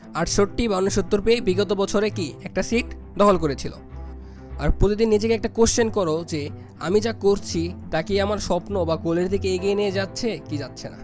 68 বা 69 পেয়ে বিগত বছরে কি একটা সিট দখল করেছিল। আর প্রতিদিন নিজেকে একটা কোশ্চেন করো যে আমি যা করছি তা কি আমার স্বপ্ন বা গোলের দিকে এগিয়ে নিয়ে যাচ্ছে কি যাচ্ছে না।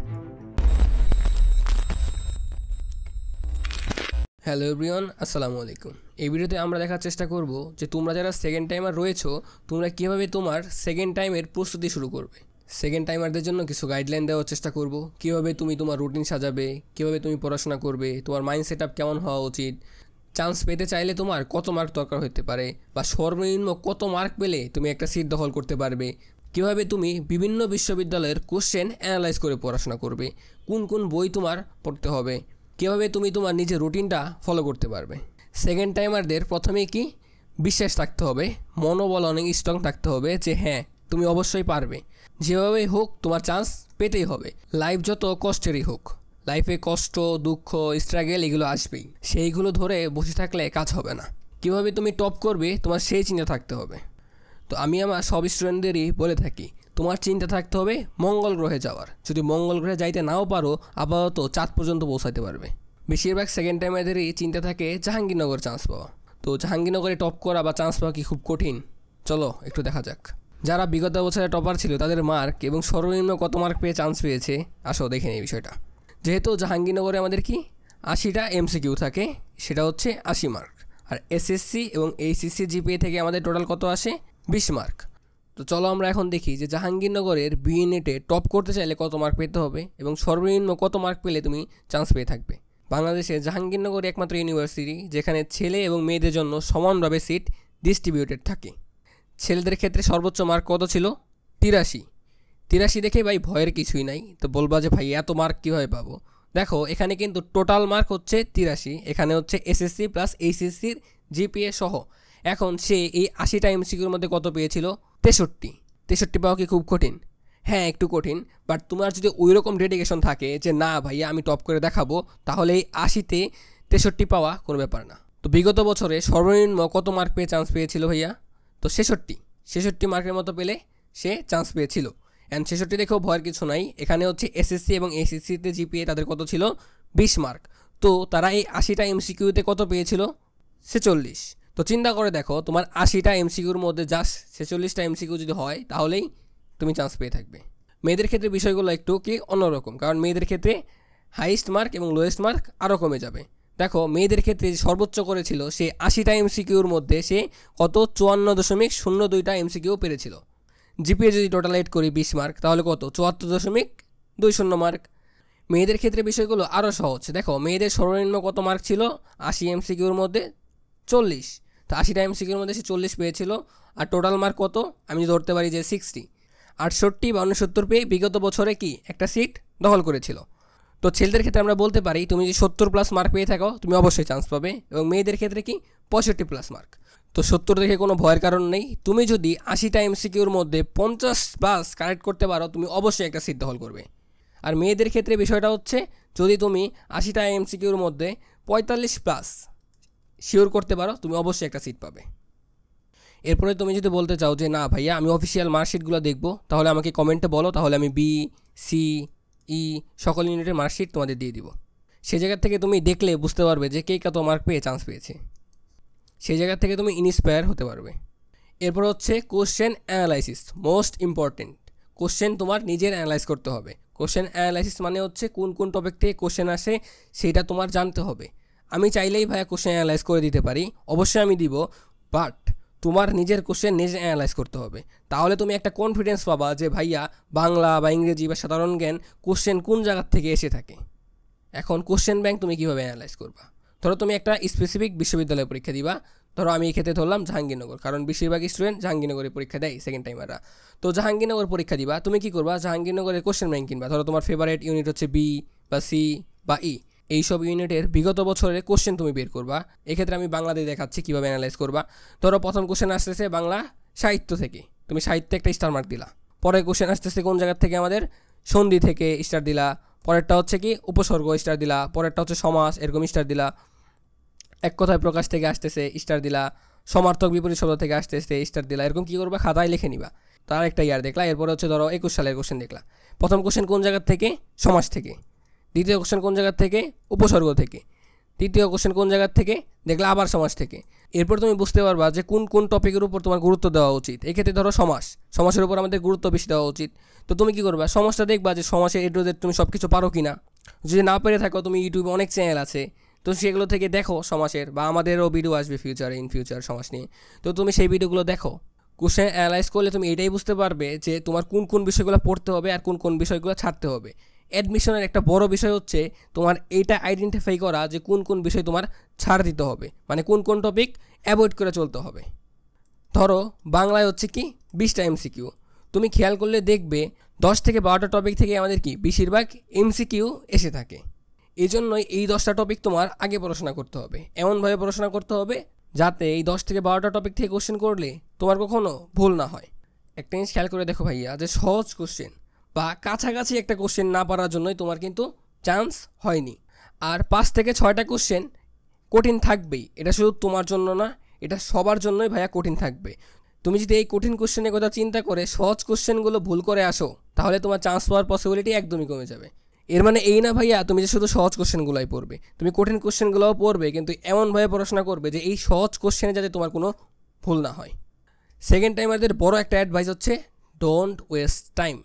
হ্যালো এভরিওয়ান, আসসালামু আলাইকুম। এই ভিডিওতে আমরা দেখার চেষ্টা করব যে তোমরা যারা সেকেন্ড টাইমার রয়েছো তোমরা কীভাবে তোমার সেকেন্ড টাইমের প্রস্তুতি শুরু করবে। সেকেন্ড টাইমারদের জন্য কিছু গাইডলাইন দেওয়ার চেষ্টা করব, কীভাবে তুমি তোমার রুটিন সাজাবে, কীভাবে তুমি পড়াশোনা করবে, তোমার মাইন্ড সেট আপ কেমন হওয়া উচিত, চান্স পেতে চাইলে তোমার কত মার্ক দরকার হতে পারে বা সর্বনিম্ন কত মার্ক পেলে তুমি একটা সিট দখল করতে পারবে, কীভাবে তুমি বিভিন্ন বিশ্ববিদ্যালয়ের কোশ্চেন অ্যানালাইজ করে পড়াশোনা করবে, কোন কোন বই তোমার পড়তে হবে, কীভাবে তুমি তোমার নিজের রুটিনটা ফলো করতে পারবে। সেকেন্ড টাইমারদের প্রথমেই কি বিশ্বাস থাকতে হবে, মনোবল অনেক স্ট্রং থাকতে হবে যে হ্যাঁ তুমি অবশ্যই পারবে, যেভাবেই হোক তোমার চান্স পেতেই হবে। লাইফ যত কষ্টেরই হোক, লাইফে কষ্ট, দুঃখ, স্ট্রাগল এগুলো আসবেই, সেইগুলো ধরে বসে থাকলে কাজ হবে না। কীভাবে তুমি টপ করবে তোমার সেই চিন্তা থাকতে হবে। তো আমি আমার সব স্টুডেন্টদেরই বলে থাকি তোমার চিন্তা থাকতে হবে মঙ্গল গ্রহে যাওয়ার। যদি মঙ্গল গ্রহে যাইতে নাও পারো আপাতত চাঁদ পর্যন্ত পৌঁছাতে পারবে। বেশিরভাগ সেকেন্ড টাইমারদেরই চিন্তা থাকে জাহাঙ্গীরনগর চান্স পাওয়া। তো জাহাঙ্গীরনগরে টপ করা বা চান্স পাওয়া কি খুব কঠিন? চলো একটু দেখা যাক। যারা বিগত বছরে টপার ছিল তাদের মার্ক এবং সর্বনিম্ন কত মার্ক পেয়ে চান্স পেয়েছে, আসো দেখে নিই বিষয়টা। যেহেতু জাহাঙ্গীরনগরে আমাদের কি 80টা MCQ থাকে, সেটা হচ্ছে 80 মার্ক। আর SSC এবং HSC জিপিএ থেকে আমাদের টোটাল কত আসে? 20 মার্ক। তো চলো আমরা এখন দেখি যে জাহাঙ্গীরনগরের বিএনএটে টপ করতে চাইলে কত মার্ক পেতে হবে এবং সর্বনিম্ন কত মার্ক পেলে তুমি চান্স পেয়ে থাকবে। বাংলাদেশে জাহাঙ্গীরনগর একমাত্র ইউনিভার্সিটি যেখানে ছেলে এবং মেয়েদের জন্য সমানভাবে সিট ডিস্ট্রিবিউটেড থাকে। ছেলেদের ক্ষেত্রে সর্বোচ্চ মার্ক কত ছিল? 83 দেখে ভাই ভয়ের কিছুই নাই। তো বলবা যে ভাই এত মার্ক কীভাবে পাবো? দেখো এখানে কিন্তু টোটাল মার্ক হচ্ছে 83, এখানে হচ্ছে SSC প্লাস HSCর জিপিএ সহ। এখন সে এই 80টা MCQর মধ্যে কত পেয়েছিল? 63 পাওয়া কি খুব কঠিন? হ্যাঁ একটু কঠিন, বাট তোমার যদি ওই রকম ডেডিকেশন থাকে যে না ভাইয়া আমি টপ করে দেখাবো, তাহলে এই 80তে 63 পাওয়া কোনো ব্যাপার না। তো বিগত বছরে সর্বনিম্ন কত মার্ক পেয়ে চান্স পেয়েছিল ভাইয়া? তো 66 মার্কের মতো পেলে সে চান্স পেয়েছিল। অ্যান্ড 66 দেখেও ভয়ের কিছু নাই। এখানে হচ্ছে SSC এবং HSCতে জিপিএ তাদের কত ছিল? 20 মার্ক। তো তারা এই 80টা MCQতে কত পেয়েছিল? 46। তো চিন্তা করে দেখো তোমার 80টা MCQর মধ্যে জাস্ট 46টা MCQ যদি হয় তাহলেই তুমি চান্স পেয়ে থাকবে। মেয়েদের ক্ষেত্রে বিষয়গুলো একটু কি অন্যরকম, কারণ মেয়েদের ক্ষেত্রে হাইয়েস্ট মার্ক এবং লোয়েস্ট মার্ক আরও কমে যাবে। দেখো মেয়েদের ক্ষেত্রে সর্বোচ্চ করেছিল সে 80টা MCQর মধ্যে সে কত 54.02টা MCQ পেরেছিল। জিপিএ যদি টোটাল এড করি 20 মার্ক তাহলে কত? 74.20 মার্ক। মেয়েদের ক্ষেত্রে বিষয়গুলো আরও সহজ। দেখো মেয়েদের সর্বনিম্ন কত মার্ক ছিল 80 MCQর মধ্যে? 40। তো 80টা MCQর মধ্যে সে 40 পেয়েছিল। আর টোটাল মার্ক কত? আমি ধরতে পারি যে 60। 68 বা 69 পেয়ে বিগত বছরে কি একটা সিট দখল করেছিল। তো ছেলেদের ক্ষেত্রে আমরা বলতে পারি তুমি যদি 70+ মার্ক পেয়ে থাকো তুমি অবশ্যই চান্স পাবে, এবং মেয়েদের ক্ষেত্রে কি 65+ মার্ক। তো 70 দেখে কোনো ভয়ের কারণ নেই। তুমি যদি 80টা MCQর মধ্যে 50+ কারেক্ট করতে পারো তুমি অবশ্যই একটা সিট দখল করবে। আর মেয়েদের ক্ষেত্রে বিষয়টা হচ্ছে যদি তুমি 80টা MCQর মধ্যে 45+ শিওর করতে পারো তুমি অবশ্যই একটা সিট পাবে। এরপরে তুমি যদি বলতে চাও যে না ভাইয়া আমি অফিসিয়াল মার্কশিটগুলো দেখবো, তাহলে আমাকে কমেন্টে বলো, তাহলে আমি B, C, E সকল ইউনিটের মার্কশিট তোমাদের দিয়ে দিব। সেই জায়গা থেকে তুমি দেখলে বুঝতে পারবে যে কে কত মার্ক পেয়ে চান্স পেয়েছে। সেই জায়গা থেকে তুমি ইন্সপায়ার হতে পারবে। এরপর হচ্ছে question analysis, most important. Question তোমার নিজের অ্যানালাইজ করতে হবে। কোশ্চেন অ্যানালাইসিস মানে হচ্ছে কোন কোন টপিক থেকে কোশ্চেন আসে সেইটা তোমার জানতে হবে। আমি চাইলেই ভাইয়া কোশ্চেন অ্যানালাইজ করে দিতে পারি, অবশ্যই আমি দিব, বাট তোমার নিজের কোশ্চেন নিজে অ্যানালাইজ করতে হবে। তাহলে তুমি একটা কনফিডেন্স পাবা যে ভাইয়া বাংলা বা ইংরেজি বা সাধারণ জ্ঞান কোশ্চেন কোন জায়গার থেকে এসে থাকে। এখন কোশ্চেন ব্যাংক তুমি কীভাবে অ্যানালাইজ করবা? ধরো তুমি একটা স্পেসিফিক বিশ্ববিদ্যালয়ে পরীক্ষা দিবা। ধরো আমি এই ক্ষেত্রে ধরলাম জাহাঙ্গীরনগর, কারণ বেশিরভাগ স্টুডেন্ট জাহাঙ্গীরনগরে পরীক্ষা দেয় সেকেন্ড টাইমাররা। তো জাহাঙ্গীরনগর পরীক্ষা দিবা, তুমি কী করবা? জাহাঙ্গীরনগরের কোশ্চেন ব্যাংক কিনবা। ধরো তোমার ফেভারিট ইউনিট হচ্ছে B বা C বা E, এইসব ইউনিটের বিগত বছরের কোশ্চেন তুমি বের করবা। এক্ষেত্রে আমি বাংলা দিয়ে দেখাচ্ছি কীভাবে অ্যানালাইজ করবা। ধরো প্রথম কোশ্চেন আসতেছে বাংলা সাহিত্য থেকে, তুমি সাহিত্যে একটা স্টার মার্ক দিলা। পরের কোশ্চেন আসতেছে কোন জায়গার থেকে? আমাদের সন্ধি থেকে স্টার দিলা। পরেরটা হচ্ছে কি উপসর্গ, স্টার দিলা। পরেরটা হচ্ছে সমাস, এরকম স্টার দিলা। এক কথায় প্রকাশ থেকে আসতেছে স্টার দিলা। সমার্থক বিপরীত শব্দ থেকে আসতেছে স্টার দিলা। এরকম কী করবা? খাতায় লিখে নিবা। তার একটা ইয়ার দেখলা। এরপরে হচ্ছে ধরো 21 সালের কোশ্চেন দেখলা। প্রথম কোশ্চেন কোন জায়গার থেকে? সমাস থেকে। দ্বিতীয় কোশ্চেন কোন জায়গার থেকে? উপসর্গ থেকে। তৃতীয় কোশ্চেন কোন জায়গার থেকে দেখলে আবার সমাস থেকে। এরপর তুমি বুঝতে পারবা যে কোন কোন টপিকের উপর তোমার গুরুত্ব দেওয়া উচিত। এক্ষেত্রে ধরো সমাসের উপর আমাদের গুরুত্ব বেশি দেওয়া উচিত। তো তুমি কি করবা, সমাসটা দেখবা যে সমাসের এ টু জেড তুমি সব কিছু পারো কি না। যদি না পেরে থাকো, তুমি ইউটিউবে অনেক চ্যানেল আছে, তো সেগুলো থেকে দেখো সমাসের, বা আমাদেরও ভিডিও আসবে ইন ফিউচার সমাস নিয়ে, তো তুমি সেই ভিডিওগুলো দেখো। কোশ্চেন অ্যানালাইজ করলে তুমি এটাই বুঝতে পারবে যে তোমার কোন কোন বিষয়গুলো পড়তে হবে আর কোন কোন বিষয়গুলো ছাড়তে হবে। অ্যাডমিশনের একটা বড় বিষয় হচ্ছে তোমার এইটা আইডেন্টিফাই করা যে কোন কোন বিষয় তোমার ছাড় দিতে হবে, মানে কোন কোন টপিক অ্যাভয়েড করে চলতে হবে। ধরো বাংলায় হচ্ছে কি 20টা এমসিকিউ, তুমি খেয়াল করলে দেখবে 10 থেকে 12টা টপিক থেকে আমাদের কি বেশিরভাগ এমসিকিউ এসে থাকে। এই জন্যই এই 10টা টপিক তোমার আগে পড়াশোনা করতে হবে, এমনভাবে পড়াশোনা করতে হবে যাতে এই 10 থেকে 12টা টপিক থেকে কোশ্চেন করলে তোমার কখনো ভুল না হয়। একটা জিনিস খেয়াল করে দেখো ভাইয়া, যে সহজ কোশ্চেন বা কাছাকাছি একটা কোশ্চেন না পারার জন্যই তোমার কিন্তু চান্স হয়নি। আর 5 থেকে 6টা কোশ্চেন কঠিন থাকবেই, এটা শুধু তোমার জন্য না, এটা সবার জন্যই ভাইয়া কঠিন থাকবে। তুমি যদি এই কঠিন কোশ্চেনের কথা চিন্তা করে সহজ কোশ্চেনগুলো ভুল করে আসো, তাহলে তোমার চান্স পাওয়ার পসিবিলিটি একদমই কমে যাবে। এর মানে এই না ভাইয়া তুমি যে শুধু সহজ কোশ্চেনগুলোই পড়বে, তুমি কঠিন কোশ্চেনগুলোও পড়বে, কিন্তু এমনভাবে পড়াশোনা করবে যে এই সহজ কোশ্চেনে যাতে তোমার কোনো ভুল না হয়। সেকেন্ড টাইমারদের বড় একটা অ্যাডভাইস হচ্ছে ডোন্ট ওয়েস্ট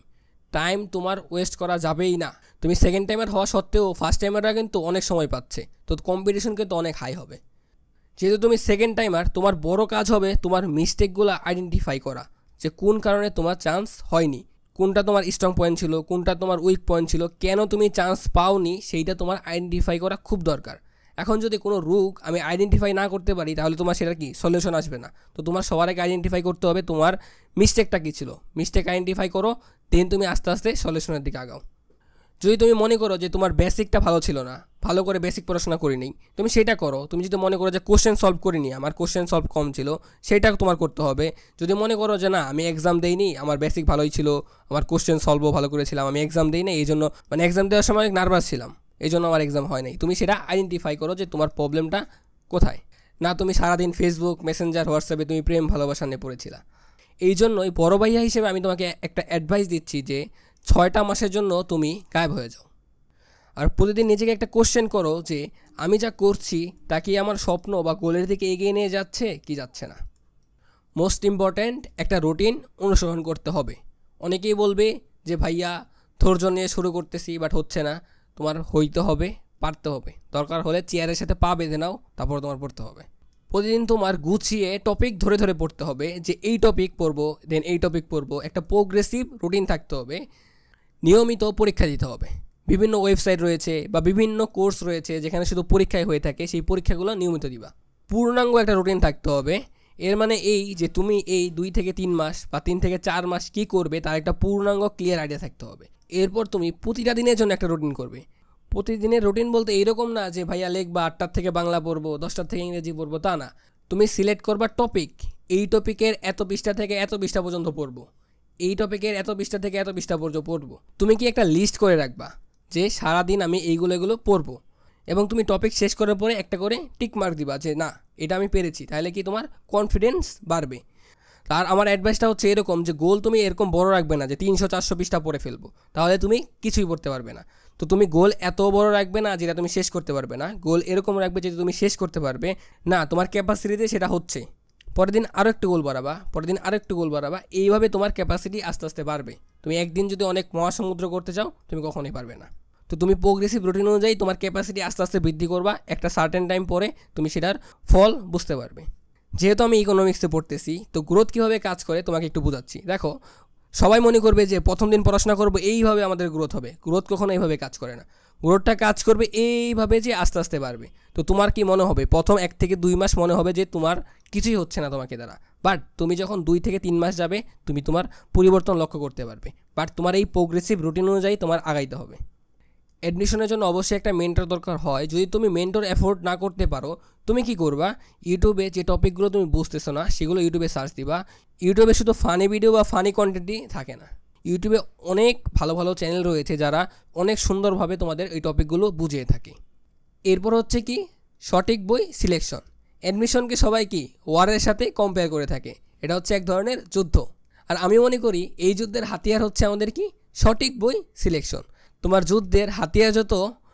টাইম তোমার ওয়েস্ট করা যাবেই না। তুমি সেকেন্ড টাইমার হওয়া সত্ত্বেও ফার্স্ট টাইমাররা কিন্তু অনেক সময় পাচ্ছে, তো কম্পিটিশন কিন্তু অনেক হাই হবে। যেহেতু তুমি সেকেন্ড টাইমার, তোমার বড় কাজ হবে তোমার মিস্টেকগুলো আইডেন্টিফাই করা, যে কোন কারণে তোমার চান্স হয়নি, কোনটা তোমার স্ট্রং পয়েন্ট ছিল, কোনটা তোমার উইক পয়েন্ট ছিল, কেন তুমি চান্স পাওনি সেইটা তোমার আইডেন্টিফাই করা খুব দরকার। এখন যদি কোনো রোগ আমি আইডেন্টিফাই না করতে পারি, তাহলে তোমার সেটা কি সলিউশন আসবে না। তো তোমার সবার আগে আইডেন্টিফাই করতে হবে তোমার মিস্টেকটা কী ছিল, মিস্টেক আইডেন্টিফাই করো, দেন তুমি আস্তে আস্তে সলিউশনের দিকে আগাও। যদি তুমি মনে করো যে তোমার বেসিকটা ভালো ছিল না, ভালো করে বেসিক পড়াশোনা করিনি, তুমি সেটা করো। তুমি যদি মনে করো যে কোশ্চেন সলভ করিনি, আমার কোশ্চেন সলভ কম ছিল, সেটা তোমার করতে হবে। যদি মনে করো যে না আমি এক্সাম দেইনি, আমার বেসিক ভালোই ছিল, আমার কোশ্চেন সলভও ভালো করেছিলাম, আমি এক্সাম দিই না, এই জন্য মানে এক্সাম দেওয়ার সময় অনেক নার্ভাস ছিলাম, এই জন্য আমার এক্সাম হয় নাই, তুমি সেটা আইডেন্টিফাই করো যে তোমার প্রবলেমটা কোথায়। না তুমি সারাদিন ফেসবুক, মেসেঞ্জার, হোয়াটসঅ্যাপে তুমি প্রেম ভালোবাসা নিয়ে পড়েছিলা। এই জন্যই বড় ভাইয়া হিসেবে আমি তোমাকে একটা অ্যাডভাইস দিচ্ছি যে 6টা মাসের জন্য তুমি গায়েব হয়ে যাও, আর প্রতিদিন নিজেকে একটা কোশ্চেন করো যে আমি যা করছি তা কি আমার স্বপ্ন বা গোলের দিকে এগিয়ে নিয়ে যাচ্ছে কি যাচ্ছে না। মোস্ট ইম্পর্ট্যান্ট, একটা রুটিন অনুসরণ করতে হবে। অনেকেই বলবে যে ভাইয়া ধৈর্য নিয়ে শুরু করতেছি বাট হচ্ছে না, তোমার হইতে হবে, পারতে হবে, দরকার হলে চেয়ারের সাথে পা বেঁধে নাও, তারপর তোমার পড়তে হবে। প্রতিদিন তোমার গুছিয়ে টপিক ধরে ধরে পড়তে হবে, যে এই টপিক পড়বো দেন এই টপিক পড়বো, একটা প্রোগ্রেসিভ রুটিন থাকতে হবে। নিয়মিত পরীক্ষা দিতে হবে, বিভিন্ন ওয়েবসাইট রয়েছে বা বিভিন্ন কোর্স রয়েছে যেখানে শুধু পরীক্ষায় হয়ে থাকে, সেই পরীক্ষাগুলো নিয়মিত দিবা। পূর্ণাঙ্গ একটা রুটিন থাকতে হবে। এর মানে এই যে তুমি এই 2 থেকে 3 মাস বা 3 থেকে 4 মাস কী করবে তার একটা পূর্ণাঙ্গ ক্লিয়ার আইডিয়া থাকতে হবে। এরপর তুমি প্রতিটা দিনের জন্য একটা রুটিন করবে। প্রতিদিনের রুটিন বলতে এইরকম না যে ভাইয়া লিখবা 8টার থেকে বাংলা পড়বো, 10টার থেকে ইংরেজি পড়বো, তা না। তুমি সিলেক্ট করবা টপিক, এই টপিকের এত পৃষ্ঠা থেকে এত পৃষ্ঠা পর্যন্ত পড়বো, এই টপিকের এত পৃষ্ঠা থেকে এত পৃষ্ঠা পর্যন্ত পড়বো। তুমি কি একটা লিস্ট করে রাখবা যে সারাদিন আমি এইগুলো পড়বো, এবং তুমি টপিক শেষ করার পরে একটা করে টিক মার্ক দিবা যে না এটা আমি পেরেছি, তাহলে কি তোমার কনফিডেন্স বাড়বে। আর আমার অ্যাডভাইসটা হচ্ছে এরকম যে গোল তুমি এরকম বড় রাখবে না যে 300-400 পৃষ্ঠা পড়ে ফেলবো, তাহলে তুমি কিছুই পড়তে পারবে না। তো তুমি গোল এত বড় রাখবে না যেটা তুমি শেষ করতে পারবে না, গোল এরকম রাখবে যেটা তুমি শেষ করতে পারবে না, তোমার ক্যাপাসিটিতে সেটা হচ্ছে। পরের দিন আরও একটু গোল বাড়াবা, পরের দিন আরও একটু গোল বাড়াবা, এইভাবে তোমার ক্যাপাসিটি আস্তে আস্তে বাড়বে। তুমি একদিন যদি অনেক মহাসমুদ্র করতে চাও, তুমি কখনোই পারবে না। তো তুমি প্রোগ্রেসিভ রুটিন অনুযায়ী তোমার ক্যাপাসিটি আস্তে আস্তে বৃদ্ধি করবা, একটা সার্টেন টাইম পরে তুমি সেটার ফল বুঝতে পারবে। যেহেতু আমি ইকোনমিক্সে পড়তেছি, তো গ্রোথ কীভাবে কাজ করে তোমাকে একটু বোঝাচ্ছি। দেখো, সবাই মনে করবে যে প্রথম দিন পড়াশোনা করবো এইভাবে আমাদের গ্রোথ হবে, গ্রোথ কখনো এইভাবে কাজ করে না। গ্রোথটা কাজ করবে এইভাবে যে আস্তে আস্তে বাড়বে। তো তোমার কি মনে হবে প্রথম 1 থেকে 2 মাস মনে হবে যে তোমার কিছুই হচ্ছে না তোমাকে দ্বারা, বাট তুমি যখন 2 থেকে 3 মাস যাবে তুমি তোমার পরিবর্তন লক্ষ্য করতে পারবে। বাট তোমার এই প্রোগ্রেসিভ রুটিন অনুযায়ী তোমার আগাইতে হবে। অ্যাডমিশনের জন্য অবশ্যই একটা মেন্টর দরকার হয়। যদি তুমি মেন্টর অ্যাফোর্ড না করতে পারো, তুমি কি করবা, ইউটিউবে যে টপিকগুলো তুমি বুঝতেছো না সেগুলো ইউটিউবে সার্চ দিবা। ইউটিউবে শুধু ফানি ভিডিও বা ফানি কন্টেন্টই থাকে না, ইউটিউবে অনেক ভালো ভালো চ্যানেল রয়েছে যারা অনেক সুন্দরভাবে তোমাদের এই টপিকগুলো বুঝিয়ে থাকে। এরপর হচ্ছে কি সঠিক বই সিলেকশন। অ্যাডমিশনকে সবাই কি ওয়ারের সাথে কম্পেয়ার করে থাকে, এটা হচ্ছে এক ধরনের যুদ্ধ। আর আমি মনে করি এই যুদ্ধের হাতিয়ার হচ্ছে আমাদের কি সঠিক বই সিলেকশন। তোমার যুদ্ধের হাতিয়ার যত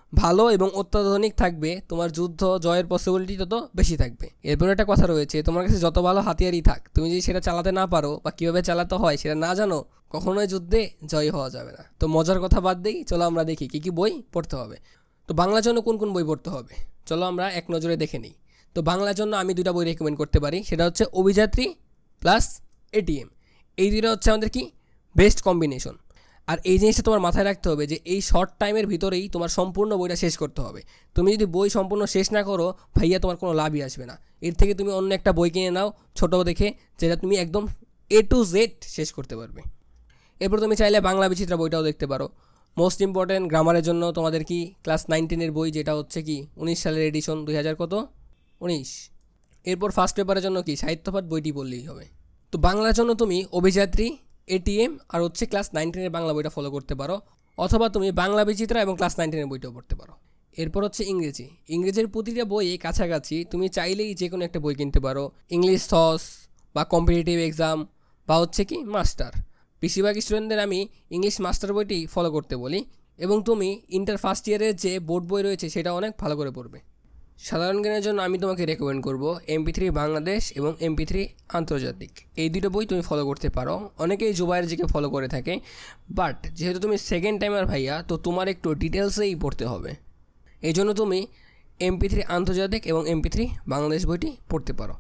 ভালো এবং অত্যাধুনিক থাকবে, তোমার যুদ্ধ জয়ের পসিবিলিটি তত বেশি থাকবে। এরপর একটা কথা রয়েছে, তোমার কাছে যত ভালো হাতিয়ারই থাক, তুমি যদি সেটা চালাতে না পারো বা কীভাবে চালাতে হয় সেটা না জানো, কখনোই যুদ্ধে জয় হওয়া যাবে না। তো মজার কথা বাদ দিই, চলো আমরা দেখি কী কী বই পড়তে হবে। তো বাংলার জন্য কোন কোন বই পড়তে হবে চলো আমরা এক নজরে দেখে নিই। তো বাংলার জন্য আমি 2টা বই রেকমেন্ড করতে পারি, সেটা হচ্ছে অভিযাত্রী প্লাস এটিএম। এই দুইটা হচ্ছে আমাদের কি বেস্ট কম্বিনেশন। আর এই জিনিসটা তোমার মাথায় রাখতে হবে যে এই শর্ট টাইমের ভিতরেই তোমার সম্পূর্ণ বইটা শেষ করতে হবে। তুমি যদি বই সম্পূর্ণ শেষ না করো ভাইয়া, তোমার কোনো লাভই আসবে না। এর থেকে তুমি অন্য একটা বই কিনে নাও ছোটো দেখে, যেটা তুমি একদম A to Z শেষ করতে পারবে। এরপর তুমি চাইলে বাংলা বিচিত্রা বইটাও দেখতে পারো। মোস্ট ইম্পর্ট্যান্ট গ্রামারের জন্য তোমাদের কি ক্লাস 9-10 বই, যেটা হচ্ছে কি 19 সালের এডিশন, 2000 কত 19। এরপর ফার্স্ট পেপারের জন্য কি সাহিত্যপাঠ বইটি পড়লেই হবে। তো বাংলার জন্য তুমি অভিযাত্রী, এটিএম আর হচ্ছে ক্লাস 9-10 বাংলা বইটা ফলো করতে পারো, অথবা তুমি বাংলা বিচিত্রা এবং ক্লাস 9-10 বইটাও পড়তে পারো। এরপর হচ্ছে ইংরেজির প্রতিটা বই কাছাকাছি, তুমি চাইলেই যে কোনো একটা বই কিনতে পারো। ইংলিশ সস বা কম্পিটিটিভ এক্সাম বা হচ্ছে কি মাস্টার। বেশিরভাগ স্টুডেন্টদের আমি ইংলিশ মাস্টার বইটি ফলো করতে বলি, এবং তুমি ইন্টার ফার্স্ট ইয়ারের যে বোর্ড বই রয়েছে সেটা অনেক ভালো করে পড়বে। সাধারণ জ্ঞানের জন্য আমি তোমাকে রেকমেন্ড করব MP3 বাংলাদেশ এবং MP3 আন্তর্জাতিক। এই দুটো বই তুমি ফলো করতে পারো। অনেকেই জুবায়ের জিকে ফলো করে থাকে, বাট যেহেতু তুমি সেকেন্ড টাইমার ভাইয়া, তো তোমার একটু ডিটেলসেই পড়তে হবে। এই জন্য তুমি MP3 আন্তর্জাতিক এবং MP3 বাংলাদেশ বইটি পড়তে পারো।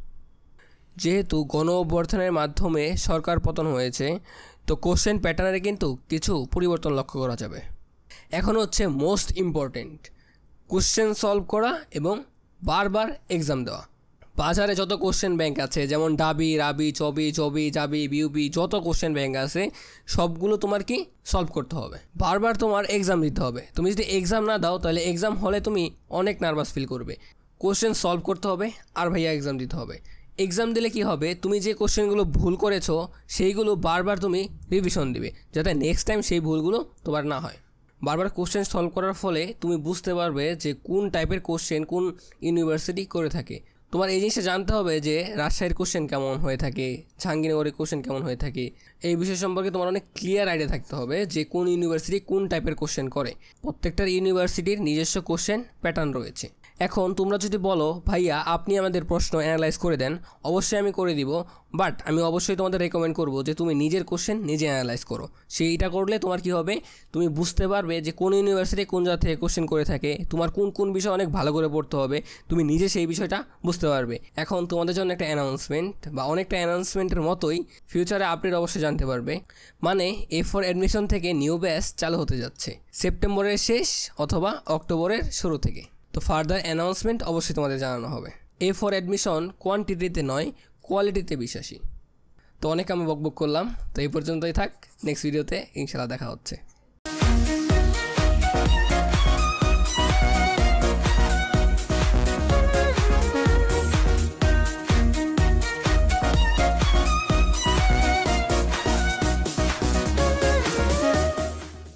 যেহেতু গণ অভ্যর্থনের মাধ্যমে সরকার পতন হয়েছে, তো কোশ্চেন প্যাটার্নে কিন্তু কিছু পরিবর্তন লক্ষ্য করা যাবে। এখন হচ্ছে মোস্ট ইম্পর্টেন্ট, কোশ্চেন সলভ করা এবং বারবার এক্সাম দেওয়া। বাজারে যত কোশ্চেন ব্যাংক আছে, যেমন ডাবি, রাবি, চবি, জাবি, বিউবি, যত কোশ্চেন ব্যাংক আছে সবগুলো তোমার কি সলভ করতে হবে। বারবার তোমার এক্সাম দিতে হবে। তুমি যদি এক্সাম না দাও তাহলে এক্সাম হলে তুমি অনেক নার্ভাস ফিল করবে। কোশ্চেন সলভ করতে হবে আর ভাইয়া এক্সাম দিতে হবে। এক্সাম দিলে কি হবে, তুমি যে কোশ্চেনগুলো ভুল করেছো সেইগুলো বারবার তুমি রিভিশন দিবে, যাতে নেক্সট টাইম সেই ভুলগুলো তোমার না হয়। বারবার কোশ্চেন সলভ করার ফলে তুমি বুঝতে পারবে যে কোন টাইপের কোশ্চেন কোন ইউনিভার্সিটি করে থাকে। তোমার এই জিনিসটা জানতে হবে যে রাজশাহীর কোশ্চেন কেমন হয়ে থাকে, জাহাঙ্গীরনগরের কোশ্চেন কেমন হয়ে থাকে। এই বিষয় সম্পর্কে তোমার অনেক ক্লিয়ার আইডিয়া থাকতে হবে যে কোন ইউনিভার্সিটি কোন টাইপের কোশ্চেন করে। প্রত্যেকটা ইউনিভার্সিটির নিজস্ব কোশ্চেন প্যাটার্ন রয়েছে। এখন তোমরা যদি বলো ভাইয়া আপনি আমাদের প্রশ্ন অ্যানালাইজ করে দেন, অবশ্যই আমি করে দিব, বাট আমি অবশ্যই তোমাদের রেকমেন্ড করব যে তুমি নিজের কোশ্চেন নিজে অ্যানালাইজ করো। সেইটা করলে তোমার কি হবে, তুমি বুঝতে পারবে যে কোন ইউনিভার্সিটি কোন জায়গা থেকে কোশ্চেন করে থাকে, তোমার কোন কোন বিষয় অনেক ভালো করে পড়তে হবে, তুমি নিজে সেই বিষয়টা বুঝতে পারবে। এখন তোমাদের জন্য একটা অ্যানাউন্সমেন্ট, বা অনেকটা অ্যানাউন্সমেন্টের মতোই ফিউচারে আপডেট অবশ্যই জানতে পারবে। মানে A4 অ্যাডমিশন থেকে নিউ ব্যাচ চালু হতে যাচ্ছে সেপ্টেম্বরের শেষ অথবা অক্টোবরের শুরু থেকে। তো ফার্দার অ্যানাউন্সমেন্ট অবশ্যই তোমাদের জানানো হবে। A4 অ্যাডমিশন কোয়ান্টিটিতে নয়, কোয়ালিটিতে বিশ্বাসী। তো অনেক আমি বকবক করলাম, তো এই পর্যন্তই থাক। নেক্সট ভিডিওতে ইনশাআল্লাহ দেখা হচ্ছে।